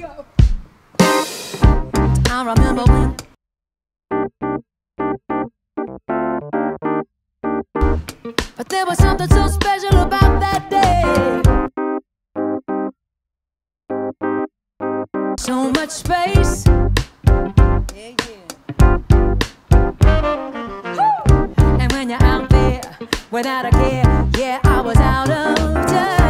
I remember when but there was something so special about that day. So much space. Yeah, yeah. And when you're out there without a care, yeah, I was out of touch.